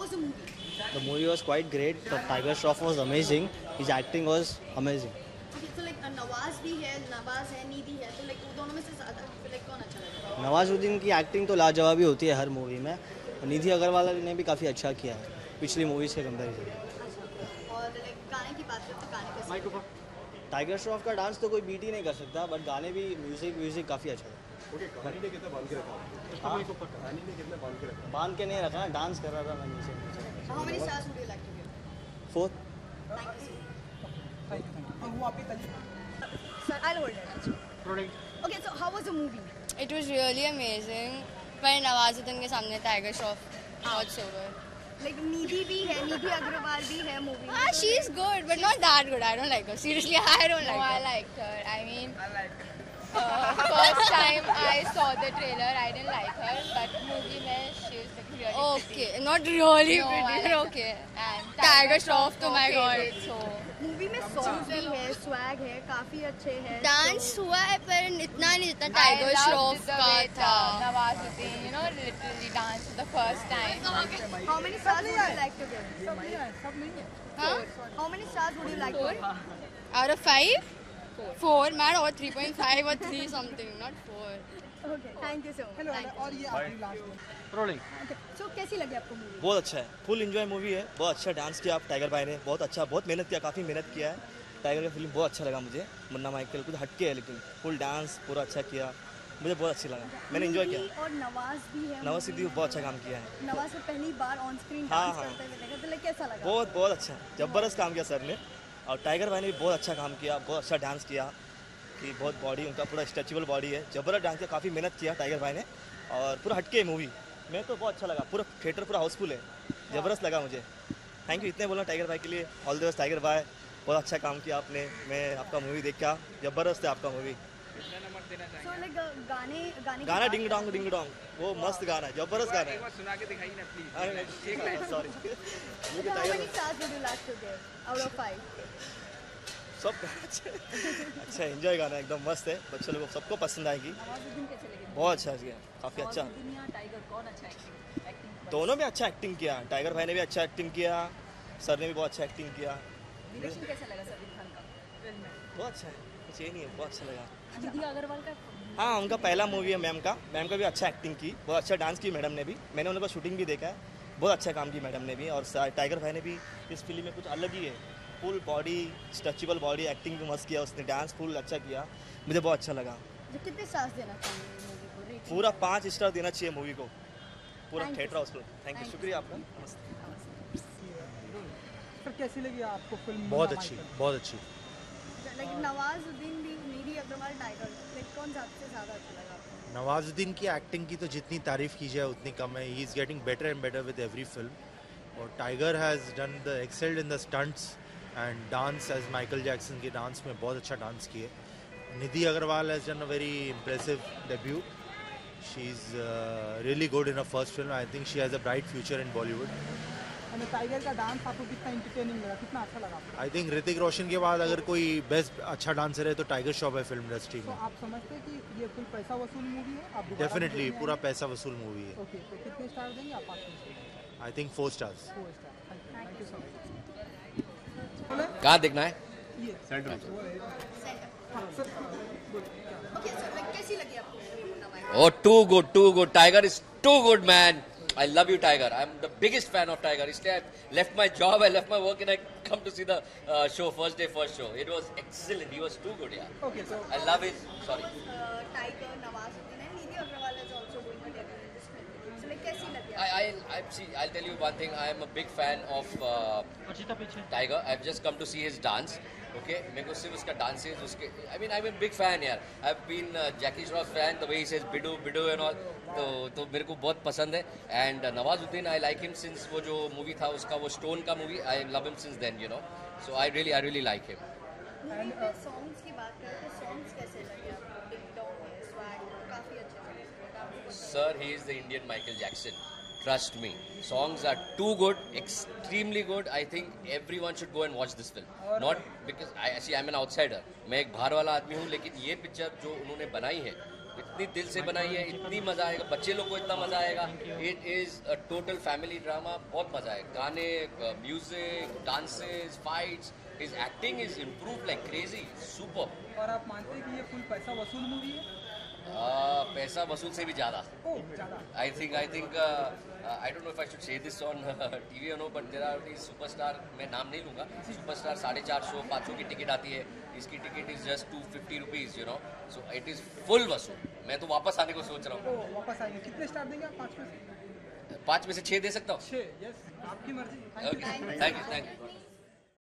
was the movie? The movie was quite great. The Tiger Shroff was amazing. His acting was amazing. Okay, so like Nawaz भी है, नवाज है, निधि है, तो like दोनों में से ज़्यादा like कौन अच्छा लगा? नवाजुद्दीन की एक्टिंग तो लाजवाब ही होती है हर मूवी में. निधि अग्रवाल ने भी काफ़ी अच्छा किया है पिछली मूवी से कंपेरिजन. अच्छा, और like गाने की बात करें तो गाने कैसे? टाइगर श्रॉफ का डांस तो कोई बीट ही नहीं कर सकता, बट गाने भी म्यूजिक काफ़ी अच्छा था. ओके, कहानी ने कितना बांध के रखा? हाँ? कहानी ने कितना बांध के रखा? बांध के नहीं रखा, डांस कर रहा था मैं नीचे. How many stars would you like to give? 4. Thank you, sir. वो आप ही तक. Sir, I'll hold it. Okay, so how was the movie? It was really amazing. पर नवाजुद्दीन के सामने Tiger Shroff not so good. Like Nidhi भी है, निधि अग्रवाल भी है मूवी में. Ah, she's good, but not that good. I don't like her. Seriously, I don't like her. I liked her. I mean, first time I saw the trailer, I didn't like her, but movie mein she was like really Okay, not really No, I pretty, like but her. okay. And Tiger Shroff, तो my God. favorite, so movie में song भी है, swag है, काफी अच्छे हैं. Dance हुआ है पर इतना नहीं जितना I Tiger loved Shroff the का way था. Nawazuddin, you know, literally danced for the first time. How many stars would you like to give? सब नहीं है. Huh? How many stars would you like to give? Out of 5? 4, man, or 3.5 or 3 something, not 4. Okay, thank you so much. Hello Thank you. और ये आखिरी last. Rolling. Okay, so कैसी लगी आपको movie? बहुत अच्छा है, फुल एंजॉय मूवी है. बहुत अच्छा डांस किया आप टाइगर भाई ने, बहुत अच्छा, बहुत मेहनत किया, काफ़ी मेहनत किया है. टाइगर का फिल्म बहुत अच्छा लगा मुझे. मुन्ना माइकल कुछ हटके है लेकिन फुल डांस पूरा अच्छा किया, मुझे बहुत अच्छा लगा. मैंने एंजॉय किया. निधि और नवाज भी है. नवाज सिद्दीकी बहुत अच्छा काम किया है. नवाज को पहली बार ऑन स्क्रीन हाँ, डांस हाँ. करते हुए देखा, तो like कैसा लगा? बहुत अच्छा, जबरदस्त काम किया सर ने. और टाइगर भाई ने भी बहुत अच्छा काम किया, बहुत अच्छा डांस किया. कि बहुत बॉडी उनका पूरा स्ट्रेचेबल बॉडी है, जबरदस्त डांस किया, काफ़ी मेहनत किया टाइगर भाई ने. और पूरा हटके मूवी में तो बहुत अच्छा लगा. पूरा थिएटर पूरा हाउसफुल है, ज़बरदस्त लगा मुझे. थैंक यू इतने बोला टाइगर भाई के लिए. ऑल द बेस्ट टाइगर भाई, बहुत अच्छा काम किया आपने. मैं आपका मूवी देखा, ज़बरदस्त है आपका मूवी. So like गाने की गाना बात डिंग डोंग वो मस्त गाना है, जबरदस्त गाना है. सुना के दिखाइए ना please. Sorry. So how many stars would you like to give out of 5? सब अच्छा एंजॉय गाना एकदम मस्त है, बच्चों लोगों को सबको पसंद आएगी. नवाजुद्दीन कैसे लगे? बहुत अच्छा किया, काफ़ी अच्छा. नवाजुद्दीन या टाइगर कौन अच्छा एक्टिंग? दोनों में अच्छा एक्टिंग किया. टाइगर भाई ने भी अच्छा एक्टिंग किया, सर ने भी बहुत अच्छा एक्टिंग किया. डायरेक्शन कैसा लगा सलीम खान का फिल्म में? बहुत अच्छा है, कुछ ये नहीं है, बहुत अच्छा लगा. निधि अग्रवाल का हाँ, उनका पहला मूवी है मैम का भी अच्छा एक्टिंग की, बहुत अच्छा डांस की मैडम ने भी. मैंने उनका शूटिंग भी देखा है, बहुत अच्छा काम की मैडम ने भी. और टाइगर भाई ने भी इस फिल्म में कुछ अलग ही है, full body stretchable body, acting भी मस्त किया उसने, डांस फुल अच्छा किया, मुझे बहुत अच्छा लगा. जो कितने स्टार्स देना चाहिए मूवी को? रेटिंग पूरा 5 स्टार देना चाहिए मूवी को, पूरा Thank you, theatre housefull. Thank you, Thank you. शुक्रिया आपका. नमस्ते. सर कैसी लगी आपको फिल्म? बहुत अच्छी, बहुत अच्छी. लाइक नवाजुद्दीन भी, निधि अग्रवाल, टाइगर, लाइक कौन सबसे ज़्यादा अच्छा लगा आपको? नवाजुद्दीन की एक्टिंग की तो जितनी तारीफ़ की जाए उतनी कम है. He is getting better and better with every film. और Tiger has done the excelled in the stunts and dance as Michael Jackson के डांस में बहुत अच्छा डांस किए. Nidhi Agarwal has done a very impressive debut. She is really good in a first film. I think she has a bright future in Bollywood. हमें टाइगर का dance आपको कितना entertaining लगा, कितना अच्छा लगा आपको? आई थिंक ऋतिक रोशन के बाद अगर कोई बेस्ट अच्छा डांसर है तो टाइगर श्रॉफ है फिल्म इंडस्ट्री तो में. आप समझते हैं कि ये फुल पैसा वसूल मूवी है? आप दोबारा डेफिनेटली देखने पूरा आएंगे? पैसा वसूल मूवी है. ओके, तो कितने स्टार देंगे आप? 5 star. I think 4 stars. 4 star. Thank you so much. कहाँ देखना है? ये सेंटर. हाँ सर. ओके सर, लाइक कैसी लगी आपको मूवी मुन्ना भाई? Oh, too good. Tiger is too good, man. I love you, Tiger. I'm the biggest fan of Tiger. Isliye I left my job, I left my work, and I come to see the show, first show. It was excellent. He was too good, yeah. Okay, so I love it. Sorry. Tiger, Nawazuddin and Nidhi Agarwal is also doing a debut in this film. So like कैसी लगी आपको? I'll tell you one thing. I am a big fan of Tiger. I've just come to see his dance. Okay, मेरे को सिर्फ उसका dances उसके I'm a big fan यार. I've been Jackie Shroff fan. The way he says bidu and all, तो मेरे को बहुत पसंद है. And Nawazuddin, I like him since वो जो मूवी था उसका, वो स्टोन का movie. I love him since then, you know. So I really like him. Movie में सॉन्ग्स की बात करें तो सॉन्ग्स कैसे लगे आपको? डिंग डोंग है, स्वैग, काफी अच्छे थे. Sir, he is the Indian Michael Jackson. Trust me. Songs are too good, extremely good. I think everyone should go and watch this film. Not because I'm an outsider. मैं एक बाहर वाला आदमी हूँ, लेकिन ये पिक्चर जो उन्होंने बनाई है इतनी दिल से बनाई है, इतनी मजा आएगा, बच्चे लोग को इतना मजा आएगा. It is a total family drama. बहुत मजा आएगा. गाने, music, dances, fights, his acting is improve like crazy. Super. और आप मानते हैं कि ये फुल पैसा वसूल मूवी है? पैसा वसूल से भी ज़्यादा. ज़्यादा. I think I don't know if I should say this on TV or no, but there are these superstar, मैं नाम नहीं लूँगा, superstar 450-500 की टिकट आती है. इसकी ticket is just 250 rupees, you know. So it is full वसूल. मैं तो वापस आने को सोच रहा हूँ. वापस आएंगे. कितने स्टार देंगे आप 5 में से? 5 में से 6 दे सकता हूँ. 6. यस, आपकी मर्जी. Thank you.